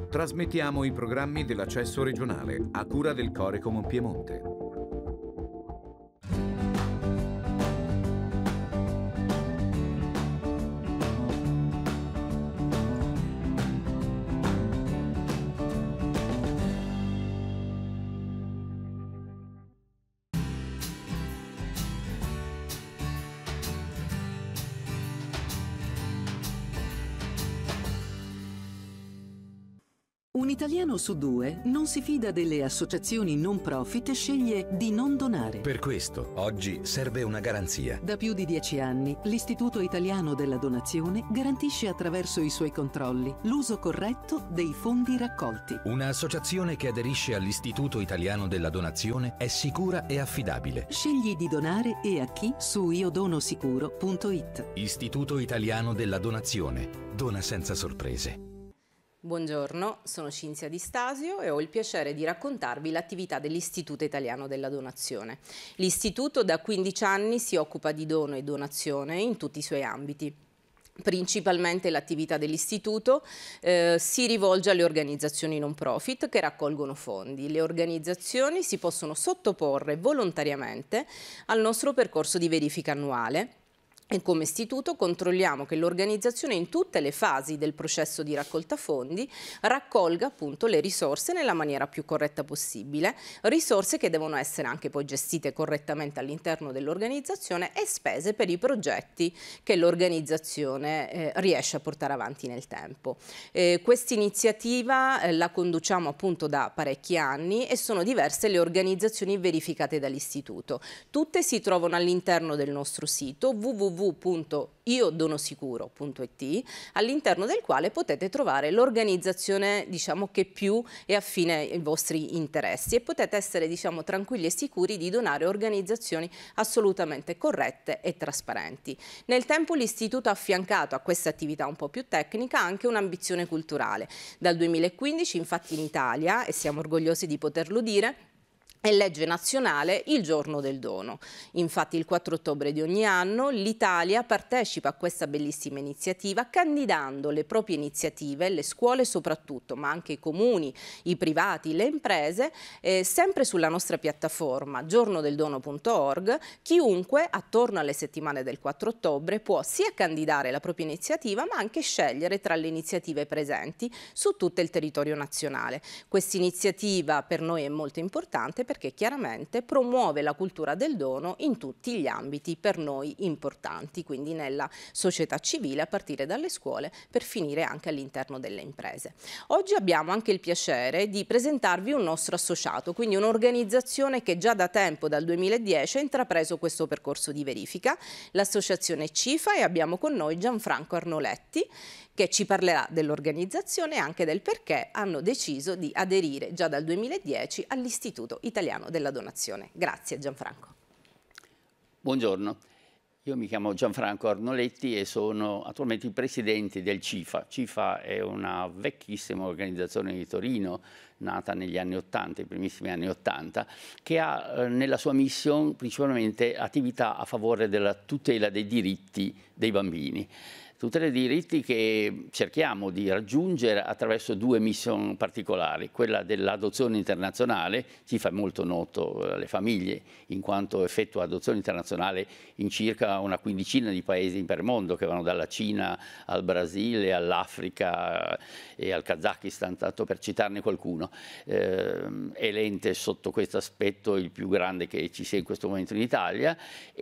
Trasmettiamo i programmi dell'accesso regionale a cura del Corecom Piemonte. Un italiano su due non si fida delle associazioni non profit e sceglie di non donare. Per questo, oggi serve una garanzia. Da più di 10 anni, l'Istituto Italiano della Donazione garantisce attraverso i suoi controlli l'uso corretto dei fondi raccolti. Un'associazione che aderisce all'Istituto Italiano della Donazione è sicura e affidabile. Scegli di donare e a chi su iodonosicuro.it. Istituto Italiano della Donazione. Dona senza sorprese. Buongiorno, sono Cinzia Di Stasio e ho il piacere di raccontarvi l'attività dell'Istituto Italiano della Donazione. L'Istituto da 15 anni si occupa di dono e donazione in tutti i suoi ambiti. Principalmente l'attività dell'Istituto si rivolge alle organizzazioni non profit che raccolgono fondi. Le organizzazioni si possono sottoporre volontariamente al nostro percorso di verifica annuale. E come istituto controlliamo che l'organizzazione in tutte le fasi del processo di raccolta fondi raccolga appunto le risorse nella maniera più corretta possibile, risorse che devono essere anche poi gestite correttamente all'interno dell'organizzazione e spese per i progetti che l'organizzazione riesce a portare avanti nel tempo. Questa iniziativa la conduciamo appunto da parecchi anni e sono diverse le organizzazioni verificate dall'istituto. Tutte si trovano all'interno del nostro sito www.iodonosicuro.it, all'interno del quale potete trovare l'organizzazione che più è affine ai vostri interessi e potete essere tranquilli e sicuri di donare a organizzazioni assolutamente corrette e trasparenti. Nel tempo l'istituto ha affiancato a questa attività un po' più tecnica anche un'ambizione culturale. Dal 2015 infatti in Italia, e siamo orgogliosi di poterlo dire, è legge nazionale il giorno del dono. Infatti il 4 ottobre di ogni anno l'Italia partecipa a questa bellissima iniziativa candidando le proprie iniziative, le scuole soprattutto, ma anche i comuni, i privati, le imprese, sempre sulla nostra piattaforma giornodeldono.org. Chiunque attorno alle settimane del 4 ottobre può sia candidare la propria iniziativa ma anche scegliere tra le iniziative presenti su tutto il territorio nazionale. Questa iniziativa per noi è molto importante perché chiaramente promuove la cultura del dono in tutti gli ambiti per noi importanti, quindi nella società civile a partire dalle scuole per finire anche all'interno delle imprese. Oggi abbiamo anche il piacere di presentarvi un nostro associato, quindi un'organizzazione che già da tempo, dal 2010, ha intrapreso questo percorso di verifica, l'associazione CIFA, e abbiamo con noi Gianfranco Arnoletti, che ci parlerà dell'organizzazione e anche del perché hanno deciso di aderire già dal 2010 all'Istituto Italiano della Donazione. Grazie Gianfranco. Buongiorno, io mi chiamo Gianfranco Arnoletti e sono attualmente il presidente del CIFA. CIFA è una vecchissima organizzazione di Torino, nata negli anni 80, i primissimi anni 80, che ha nella sua mission principalmente attività a favore della tutela dei diritti dei bambini. Tutti i diritti che cerchiamo di raggiungere attraverso due mission particolari, quella dell'adozione internazionale. CIFA è molto noto alle famiglie in quanto effettua adozione internazionale in circa una quindicina di paesi per mondo, che vanno dalla Cina al Brasile, all'Africa e al Kazakistan, tanto per citarne qualcuno. È l'ente sotto questo aspetto il più grande che ci sia in questo momento in Italia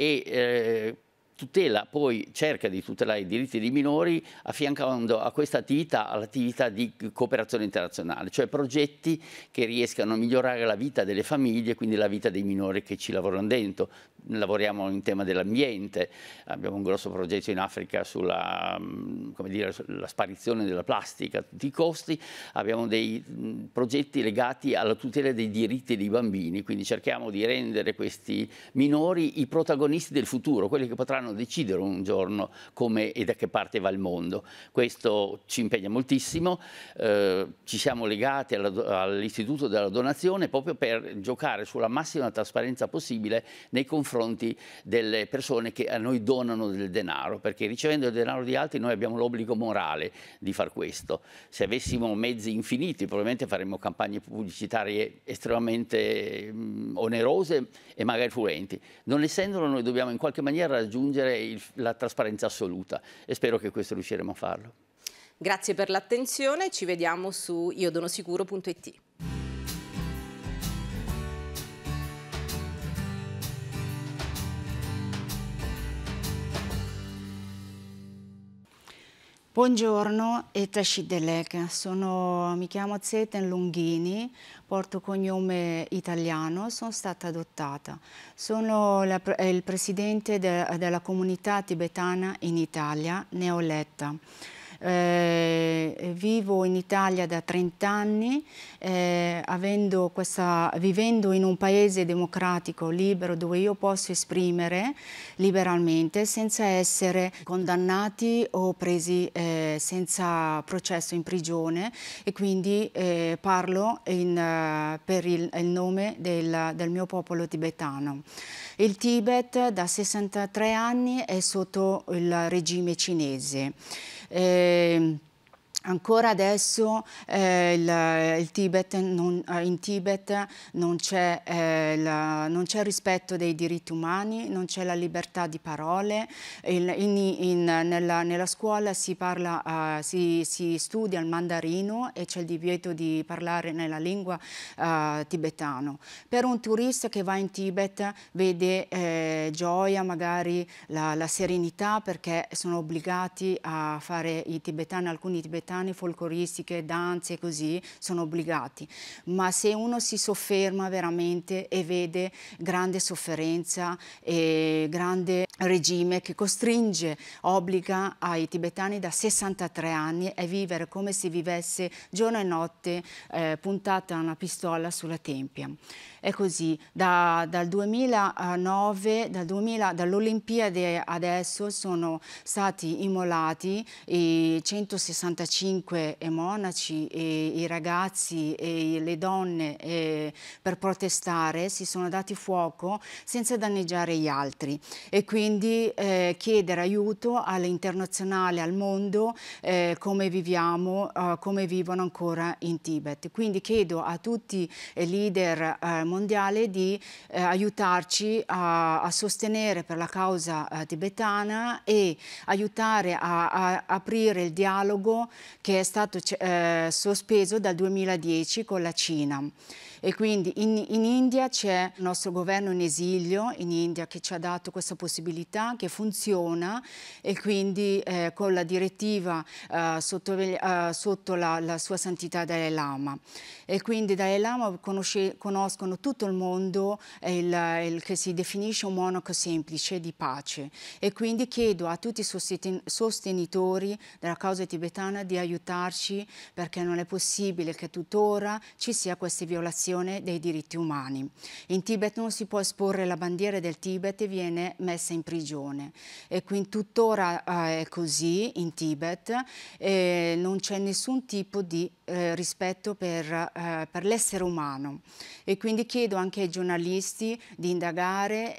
e poi cerca di tutelare i diritti dei minori affiancando a questa attività all'attività di cooperazione internazionale, cioè progetti che riescano a migliorare la vita delle famiglie, quindi la vita dei minori che ci lavorano dentro. Lavoriamo in tema dell'ambiente, abbiamo un grosso progetto in Africa sulla la sparizione della plastica a tutti i costi, abbiamo dei progetti legati alla tutela dei diritti dei bambini, quindi cerchiamo di rendere questi minori i protagonisti del futuro, quelli che potranno potranno decidere un giorno come e da che parte va il mondo. Questo ci impegna moltissimo, ci siamo legati all'Istituto della Donazione proprio per giocare sulla massima trasparenza possibile nei confronti delle persone che a noi donano del denaro, perché ricevendo il denaro di altri noi abbiamo l'obbligo morale di far questo. Se avessimo mezzi infiniti probabilmente faremmo campagne pubblicitarie estremamente onerose e magari fluenti. Non essendolo, noi dobbiamo in qualche maniera raggiungere la trasparenza assoluta e spero che questo riusciremo a farlo. Grazie per l'attenzione, ci vediamo su iodonosicuro.it. Buongiorno e Tashidelek, mi chiamo Zeten Lunghini, porto cognome italiano, sono stata adottata. Sono il presidente della comunità tibetana in Italia, Neoletta. Vivo in Italia da 30 anni, vivendo in un paese democratico, libero, dove io posso esprimere liberalmente senza essere condannati o presi senza processo in prigione, e quindi parlo per il nome del mio popolo tibetano. Il Tibet da 63 anni è sotto il regime cinese. Ancora adesso in Tibet non c'è rispetto dei diritti umani, non c'è la libertà di parole. Nella scuola si studia il mandarino e c'è il divieto di parlare nella lingua tibetano. Per un turista che va in Tibet vede gioia, magari la serenità, perché sono obbligati a fare alcuni tibetani folcloristiche, danze e così, sono obbligati. Ma se uno si sofferma veramente e vede grande sofferenza e grande regime che obbliga ai tibetani da 63 anni a vivere come se vivesse giorno e notte puntata una pistola sulla tempia. È così, dal 2009, dall'Olimpiade adesso sono stati immolati i 165 monaci, e i ragazzi e le donne per protestare, si sono dati fuoco senza danneggiare gli altri, e quindi chiedere aiuto all'internazionale, al mondo, come viviamo, come vivono ancora in Tibet. Quindi chiedo a tutti i leader mondiali di aiutarci a sostenere per la causa tibetana e aiutare a aprire il dialogo che è stato sospeso dal 2010 con la Cina. E quindi in India c'è il nostro governo in esilio in India che ci ha dato questa possibilità, che funziona, e quindi con la direttiva sotto la sua santità Dalai Lama. E quindi Dalai Lama conoscono tutto il mondo che si definisce un monaco semplice di pace, e quindi chiedo a tutti i sostenitori della causa tibetana di aiutarci, perché non è possibile che tuttora ci sia queste violazioni dei diritti umani. In Tibet non si può esporre la bandiera del Tibet e viene messa in prigione, e quindi tuttora è così in Tibet, non c'è nessun tipo di rispetto per l'essere umano, e quindi chiedo anche ai giornalisti di indagare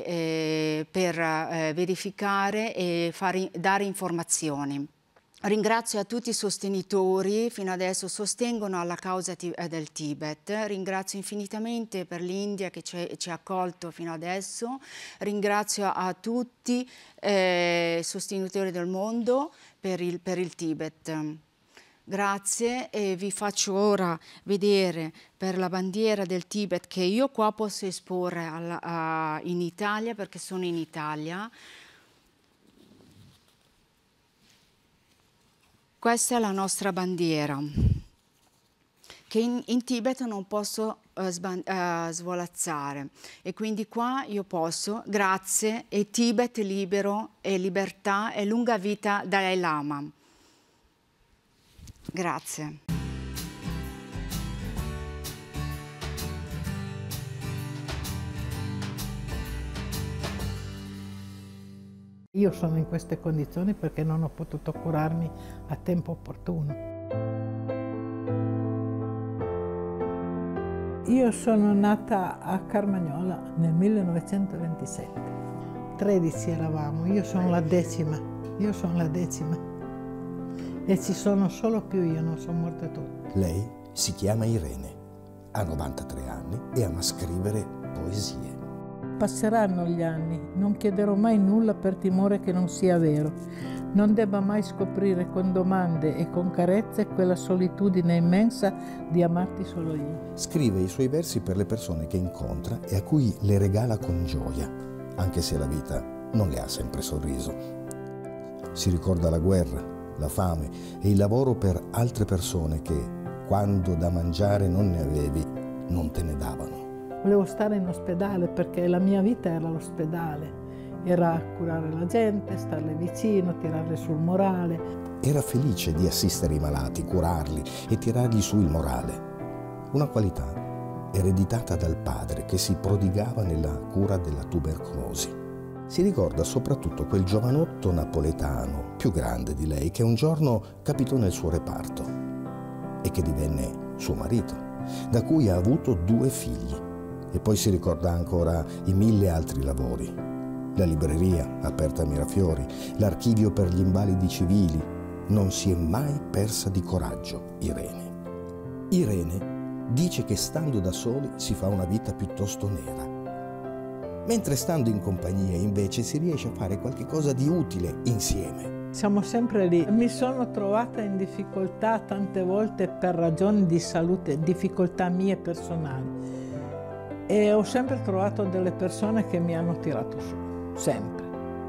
per verificare e dare informazioni. Ringrazio a tutti i sostenitori, fino adesso sostengono alla causa del Tibet. Ringrazio infinitamente per l'India che ci ha accolto fino adesso. Ringrazio a tutti i sostenitori del mondo per il Tibet. Grazie, e vi faccio ora vedere per la bandiera del Tibet che io qua posso esporre in Italia, perché sono in Italia. Questa è la nostra bandiera, che in Tibet non posso svolazzare, e quindi qua io posso, grazie, e Tibet libero, e libertà, e lunga vita Dalai Lama. Grazie. Io sono in queste condizioni perché non ho potuto curarmi a tempo opportuno. Io sono nata a Carmagnola nel 1927. 13 eravamo, io sono la decima. E ci sono solo più io, non sono morte tutte. Lei si chiama Irene, ha 93 anni e ama scrivere poesie. Passeranno gli anni, non chiederò mai nulla per timore che non sia vero. Non debba mai scoprire con domande e con carezze quella solitudine immensa di amarti solo io. Scrive i suoi versi per le persone che incontra e a cui le regala con gioia, anche se la vita non le ha sempre sorriso. Si ricorda la guerra, la fame e il lavoro per altre persone che, quando da mangiare non ne avevi, non te ne davano. Volevo stare in ospedale perché la mia vita era l'ospedale. Era curare la gente, starle vicino, tirarle sul morale. Era felice di assistere i malati, curarli e tirargli su il morale. Una qualità ereditata dal padre che si prodigava nella cura della tubercolosi. Si ricorda soprattutto quel giovanotto napoletano, più grande di lei, che un giorno capitò nel suo reparto e che divenne suo marito, da cui ha avuto 2 figli. E poi si ricorda ancora i 1000 altri lavori. La libreria aperta a Mirafiori, l'archivio per gli invalidi civili. Non si è mai persa di coraggio, Irene. Irene dice che stando da soli si fa una vita piuttosto nera, mentre stando in compagnia invece si riesce a fare qualche cosa di utile insieme. Siamo sempre lì. Mi sono trovata in difficoltà tante volte per ragioni di salute, difficoltà mie personali. E ho sempre trovato delle persone che mi hanno tirato su, sempre.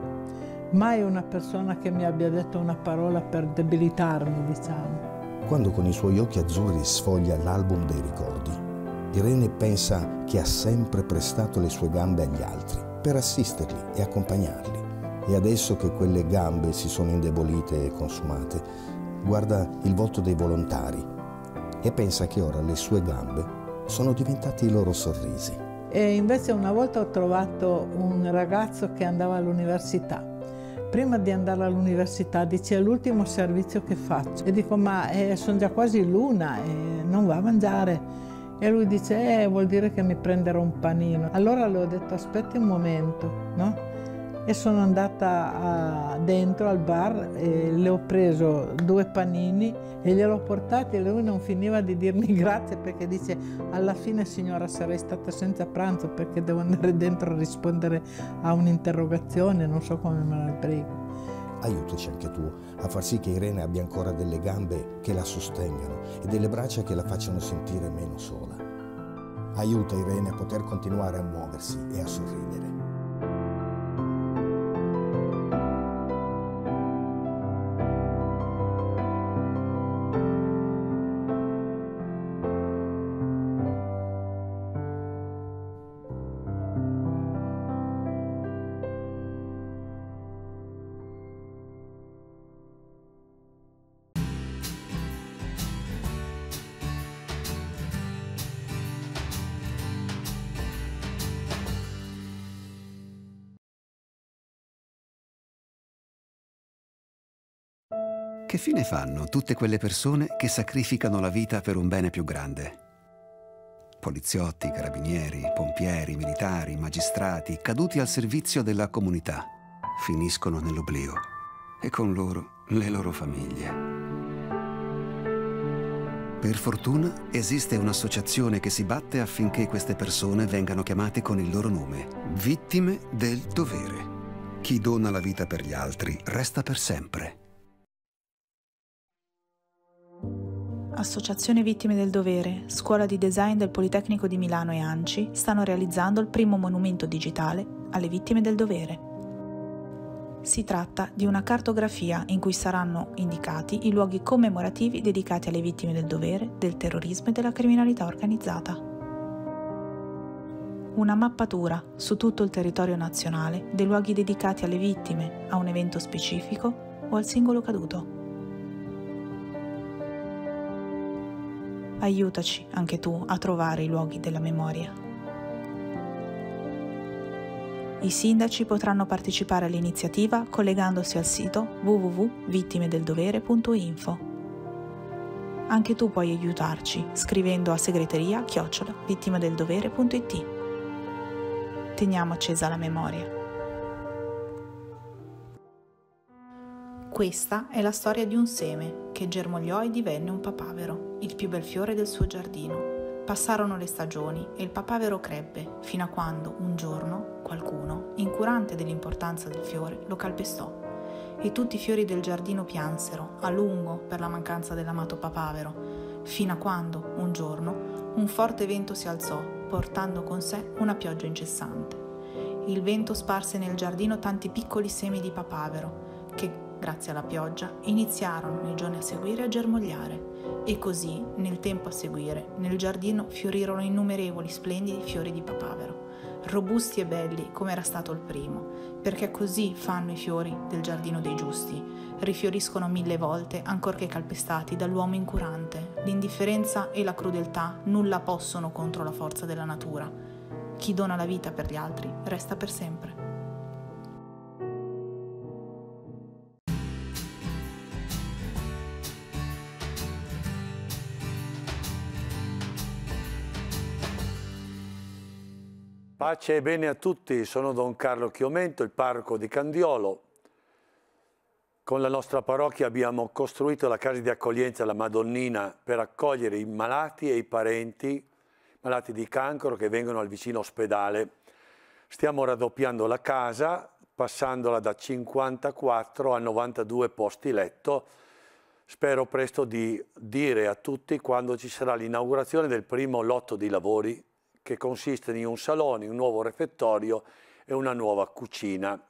Mai una persona che mi abbia detto una parola per debilitarmi, diciamo. Quando con i suoi occhi azzurri sfoglia l'album dei ricordi, Irene pensa che ha sempre prestato le sue gambe agli altri per assisterli e accompagnarli. E adesso che quelle gambe si sono indebolite e consumate, guarda il volto dei volontari e pensa che ora le sue gambe sono diventati i loro sorrisi. E invece una volta ho trovato un ragazzo che andava all'università. Prima di andare all'università dice: è l'ultimo servizio che faccio. E dico: ma sono già quasi l'una e non va a mangiare. E lui dice: vuol dire che mi prenderò un panino. Allora le ho detto: aspetti un momento, no? E sono andata dentro al bar e le ho preso 2 panini e gliel'ho portati e lui non finiva di dirmi grazie, perché dice: alla fine signora sarei stata senza pranzo perché devo andare dentro a rispondere a un'interrogazione, non so come me la prego. Aiutaci anche tu a far sì che Irene abbia ancora delle gambe che la sostengano e delle braccia che la facciano sentire meno sola. Aiuta Irene a poter continuare a muoversi e a sorridere. Che fine fanno tutte quelle persone che sacrificano la vita per un bene più grande? Poliziotti, carabinieri, pompieri, militari, magistrati, caduti al servizio della comunità, finiscono nell'oblio e con loro le loro famiglie. Per fortuna esiste un'associazione che si batte affinché queste persone vengano chiamate con il loro nome: Vittime del Dovere. Chi dona la vita per gli altri resta per sempre. Associazione Vittime del Dovere, Scuola di Design del Politecnico di Milano e ANCI stanno realizzando il primo monumento digitale alle vittime del dovere. Si tratta di una cartografia in cui saranno indicati i luoghi commemorativi dedicati alle vittime del dovere, del terrorismo e della criminalità organizzata. Una mappatura su tutto il territorio nazionale dei luoghi dedicati alle vittime, a un evento specifico o al singolo caduto. Aiutaci anche tu a trovare i luoghi della memoria. I sindaci potranno partecipare all'iniziativa collegandosi al sito www.vittimedeldovere.info. Anche tu puoi aiutarci scrivendo a segreteria@vittimedeldovere.it. Teniamo accesa la memoria. Questa è la storia di un seme che germogliò e divenne un papavero, il più bel fiore del suo giardino. Passarono le stagioni e il papavero crebbe, fino a quando, un giorno, qualcuno, incurante dell'importanza del fiore, lo calpestò. E tutti i fiori del giardino piansero, a lungo, per la mancanza dell'amato papavero, fino a quando, un giorno, un forte vento si alzò, portando con sé una pioggia incessante. Il vento sparse nel giardino tanti piccoli semi di papavero, che, grazie alla pioggia, iniziarono nei giorni a seguire a germogliare. E così, nel tempo a seguire, nel giardino fiorirono innumerevoli splendidi fiori di papavero, robusti e belli come era stato il primo, perché così fanno i fiori del giardino dei giusti, rifioriscono 1000 volte ancorché calpestati dall'uomo incurante. L'indifferenza e la crudeltà nulla possono contro la forza della natura. Chi dona la vita per gli altri resta per sempre. Pace e bene a tutti, sono Don Carlo Chiomento, il parroco di Candiolo. Con la nostra parrocchia abbiamo costruito la casa di accoglienza La Madonnina per accogliere i malati e i parenti, malati di cancro che vengono al vicino ospedale. Stiamo raddoppiando la casa, passandola da 54 a 92 posti letto. Spero presto di dire a tutti quando ci sarà l'inaugurazione del primo lotto di lavori, che consiste in un salone, un nuovo refettorio e una nuova cucina.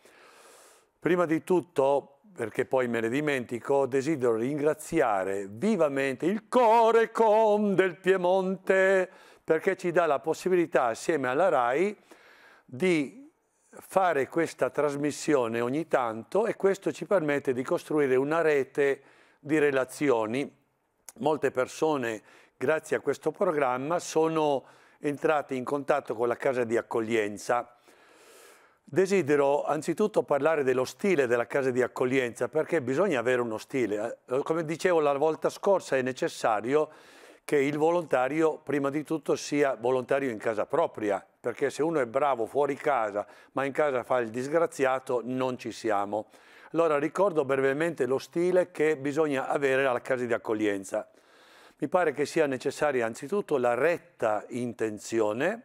Prima di tutto, perché poi me ne dimentico, desidero ringraziare vivamente il Corecom del Piemonte, perché ci dà la possibilità, assieme alla RAI, di fare questa trasmissione ogni tanto, e questo ci permette di costruire una rete di relazioni. Molte persone, grazie a questo programma, sono entrate in contatto con la casa di accoglienza. Desidero anzitutto parlare dello stile della casa di accoglienza, perché bisogna avere uno stile. Come dicevo la volta scorsa, è necessario che il volontario prima di tutto sia volontario in casa propria, perché se uno è bravo fuori casa ma in casa fa il disgraziato non ci siamo. Allora ricordo brevemente lo stile che bisogna avere alla casa di accoglienza. Mi pare che sia necessaria anzitutto la retta intenzione,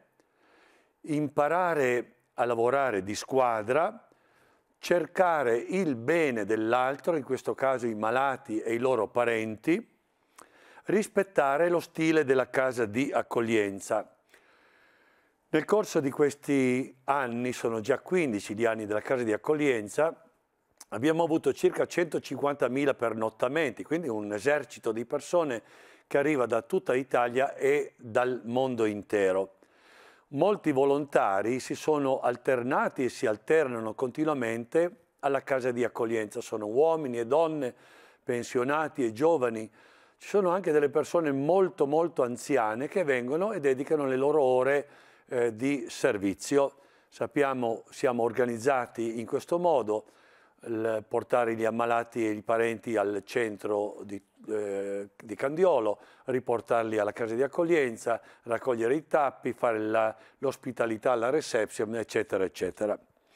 imparare a lavorare di squadra, cercare il bene dell'altro, in questo caso i malati e i loro parenti, rispettare lo stile della casa di accoglienza. Nel corso di questi anni, sono già 15 gli anni della casa di accoglienza, abbiamo avuto circa 150.000 pernottamenti, quindi un esercito di persone che arriva da tutta Italia e dal mondo intero. Molti volontari si sono alternati e si alternano continuamente alla casa di accoglienza. Sono uomini e donne, pensionati e giovani. Ci sono anche delle persone molto molto anziane che vengono e dedicano le loro ore di servizio. Sappiamo, siamo organizzati in questo modo, portare gli ammalati e i parenti al centro di Candiolo, riportarli alla casa di accoglienza, raccogliere i tappi, fare l'ospitalità alla reception, eccetera, eccetera.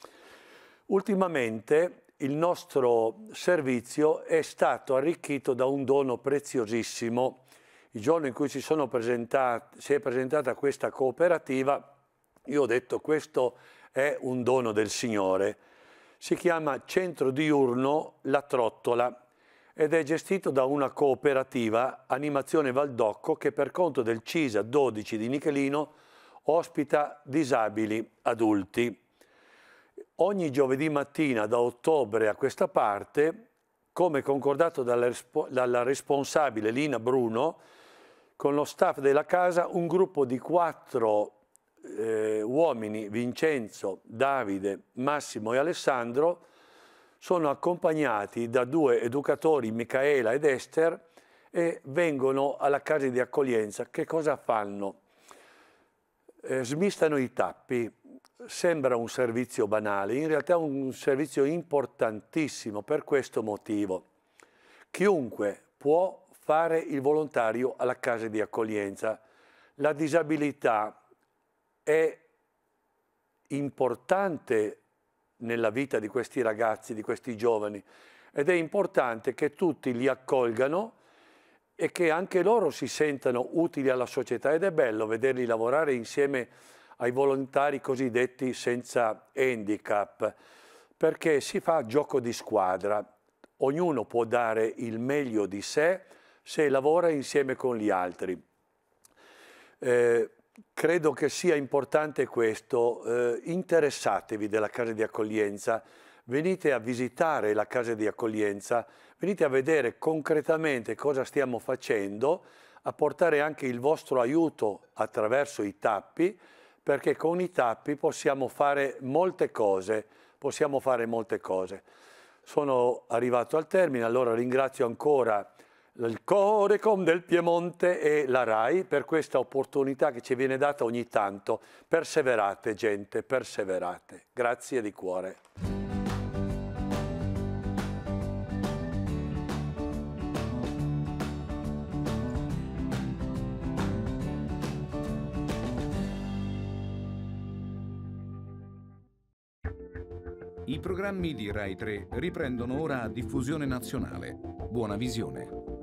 Ultimamente il nostro servizio è stato arricchito da un dono preziosissimo. Il giorno in cui si è presentata questa cooperativa, io ho detto: questo è un dono del Signore. Si chiama Centro Diurno La Trottola ed è gestito da una cooperativa, Animazione Valdocco, che per conto del CISA 12 di Nichelino ospita disabili adulti. Ogni giovedì mattina da ottobre a questa parte, come concordato dalla responsabile Lina Bruno, con lo staff della casa, un gruppo di 4 uomini, Vincenzo, Davide, Massimo e Alessandro, sono accompagnati da 2 educatori, Micaela ed Esther, e vengono alla casa di accoglienza. Che cosa fanno? Smistano i tappi, sembra un servizio banale, in realtà è un servizio importantissimo per questo motivo. Chiunque può fare il volontario alla casa di accoglienza. La disabilità è importante nella vita di questi ragazzi, di questi giovani, ed è importante che tutti li accolgano e che anche loro si sentano utili alla società, ed è bello vederli lavorare insieme ai volontari cosiddetti senza handicap, perché si fa gioco di squadra, ognuno può dare il meglio di sé se lavora insieme con gli altri. Credo che sia importante questo, interessatevi della casa di accoglienza, venite a visitare la casa di accoglienza, venite a vedere concretamente cosa stiamo facendo, a portare anche il vostro aiuto attraverso i tappi, perché con i tappi possiamo fare molte cose, Sono arrivato al termine, allora ringrazio ancora il Corecom del Piemonte e la RAI per questa opportunità che ci viene data ogni tanto. Perseverate, gente, perseverate. Grazie di cuore. I programmi di Rai 3 riprendono ora a diffusione nazionale. Buona visione.